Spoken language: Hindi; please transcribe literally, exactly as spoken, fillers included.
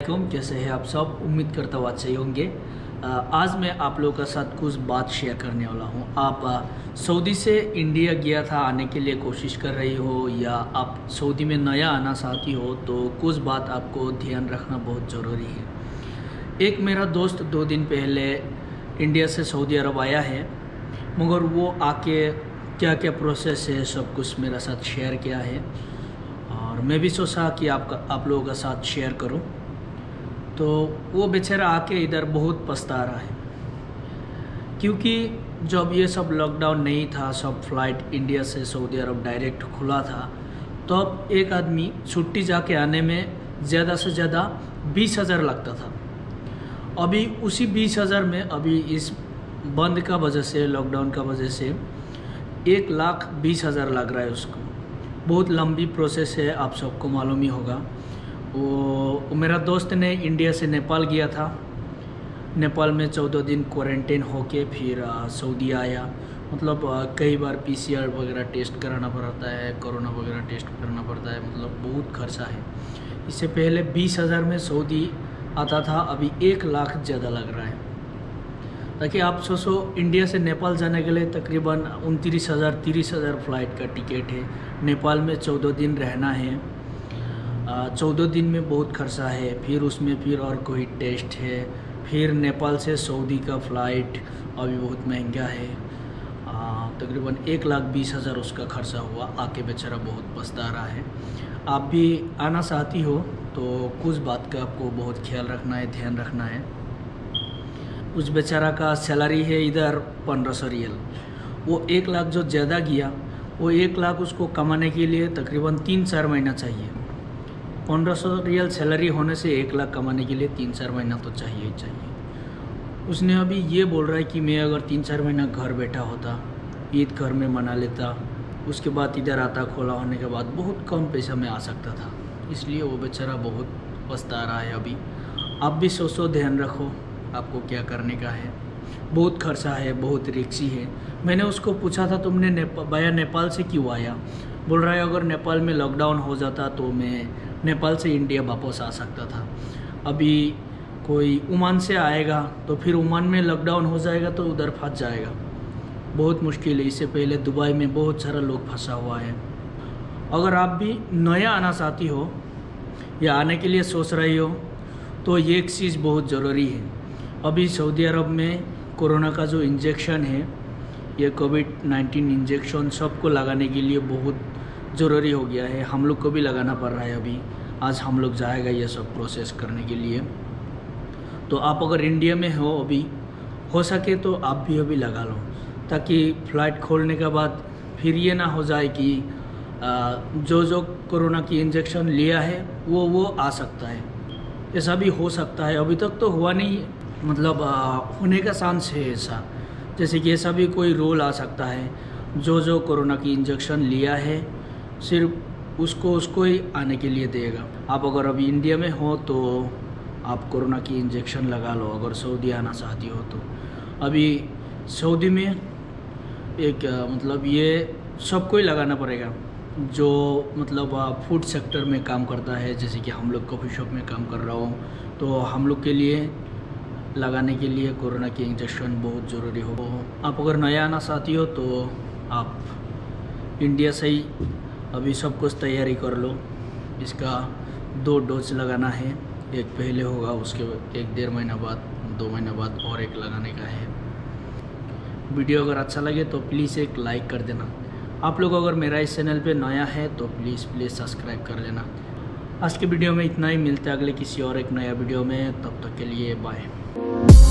वालेकुम, कैसे हैं आप सब। उम्मीद करता हूँ अच्छे होंगे। आज मैं आप लोगों के साथ कुछ बात शेयर करने वाला हूँ। आप सऊदी से इंडिया गया था आने के लिए कोशिश कर रही हो, या आप सऊदी में नया आना चाहती हो, तो कुछ बात आपको ध्यान रखना बहुत ज़रूरी है। एक मेरा दोस्त दो दिन पहले इंडिया से सऊदी अरब आया है, मगर वो आके क्या क्या प्रोसेस है सब कुछ मेरे साथ शेयर किया है, और मैं भी सोचा कि आपका आप लोगों के साथ शेयर करूं। तो वो बेचारा आके इधर बहुत पछता रहा है, क्योंकि जब ये सब लॉकडाउन नहीं था, सब फ्लाइट इंडिया से सऊदी अरब डायरेक्ट खुला था, तो अब एक आदमी छुट्टी जाके आने में ज़्यादा से ज़्यादा बीस हज़ार लगता था। अभी उसी बीस हज़ार में अभी इस बंद का वजह से, लॉकडाउन का वजह से एक लाख बीस हज़ार लग रहा है उसको। बहुत लंबी प्रोसेस है, आप सबको मालूम ही होगा। वो मेरा दोस्त ने इंडिया से नेपाल गया था, नेपाल में चौदह दिन क्वारंटाइन होके फिर सऊदी आया। मतलब कई बार पीसीआर वगैरह टेस्ट कराना पड़ता है, कोरोना वगैरह टेस्ट करना पड़ता है, मतलब बहुत खर्चा है। इससे पहले बीस हज़ार में सऊदी आता था, अभी एक लाख ज़्यादा लग रहा है। ताकि आप सोचो, इंडिया से नेपाल जाने के लिए तकरीबन उनतीस हज़ार तीस हज़ार फ्लाइट का टिकट है। नेपाल में चौदह दिन रहना है, चौदह दिन में बहुत खर्चा है। फिर उसमें फिर और कोई टेस्ट है, फिर नेपाल से सऊदी का फ़्लाइट अभी बहुत महंगा है। तकरीबन एक लाख बीस हज़ार उसका खर्चा हुआ। आके बेचारा बहुत पछता रहा है। आप भी आना चाहती हो तो कुछ बात का आपको बहुत ख्याल रखना है, ध्यान रखना है। उस बेचारा का सैलरी है इधर पंद्रह सौ रियल। वो एक लाख जो ज़्यादा गया, वो एक लाख उसको कमाने के लिए तकरीबन तीन चार महीना चाहिए। पंद्रह सौ रियल सैलरी होने से एक लाख कमाने के लिए तीन चार महीना तो चाहिए ही चाहिए। उसने अभी ये बोल रहा है कि मैं अगर तीन चार महीना घर बैठा होता, ईद घर में मना लेता, उसके बाद इधर आता, खोला होने के बाद बहुत कम पैसा में आ सकता था। इसलिए वो बेचारा बहुत पछता रहा है अभी। आप भी सोचो, ध्यान रखो आपको क्या करने का है। बहुत खर्चा है, बहुत रिक्सी है। मैंने उसको पूछा था, तुमने नेपा भैया नेपाल से क्यों आया? बोल रहा है अगर नेपाल में लॉकडाउन हो जाता तो मैं नेपाल से इंडिया वापस आ सकता था। अभी कोई ओमान से आएगा तो फिर ओमान में लॉकडाउन हो जाएगा तो उधर फंस जाएगा, बहुत मुश्किल है। इससे पहले दुबई में बहुत सारा लोग फंसा हुआ है। अगर आप भी नया आना चाहती हो या आने के लिए सोच रही हो, तो ये एक चीज़ बहुत ज़रूरी है। अभी सऊदी अरब में कोरोना का जो इंजेक्शन है, ये कोविड नाइन्टीन इंजेक्शन सबको लगाने के लिए बहुत ज़रूरी हो गया है। हम लोग को भी लगाना पड़ रहा है। अभी आज हम लोग जाएगा ये सब प्रोसेस करने के लिए। तो आप अगर इंडिया में हो, अभी हो सके तो आप भी अभी लगा लो, ताकि फ़्लाइट खोलने के बाद फिर ये ना हो जाए कि जो जो कोरोना की इंजेक्शन लिया है वो वो आ सकता है। ऐसा भी हो सकता है, अभी तक तो हुआ नहीं, मतलब होने का चांस है ऐसा। जैसे कि ऐसा भी कोई रोल आ सकता है, जो जो कोरोना की इंजेक्शन लिया है सिर्फ उसको उसको ही आने के लिए देगा। आप अगर अभी इंडिया में हो तो आप कोरोना की इंजेक्शन लगा लो, अगर सऊदी आना चाहती हो तो। अभी सऊदी में एक मतलब ये सबको ही लगाना पड़ेगा, जो मतलब फूड सेक्टर में काम करता है। जैसे कि हम लोग कॉफ़ी शॉप में काम कर रहा हूँ, तो हम लोग के लिए लगाने के लिए कोरोना की इंजेक्शन बहुत ज़रूरी हो। आप अगर नया आना चाहती हो तो आप इंडिया से ही अभी सब कुछ तैयारी कर लो। इसका दो डोज लगाना है, एक पहले होगा, उसके एक डेढ़ महीना बाद, दो महीना बाद और एक लगाने का है। वीडियो अगर अच्छा लगे तो प्लीज़ एक लाइक कर देना। आप लोग अगर मेरा इस चैनल पे नया है तो प्लीज़ प्लीज़ सब्सक्राइब कर लेना। आज के वीडियो में इतना ही, मिलते हैं अगले किसी और एक नया वीडियो में। तब तक के लिए बाय।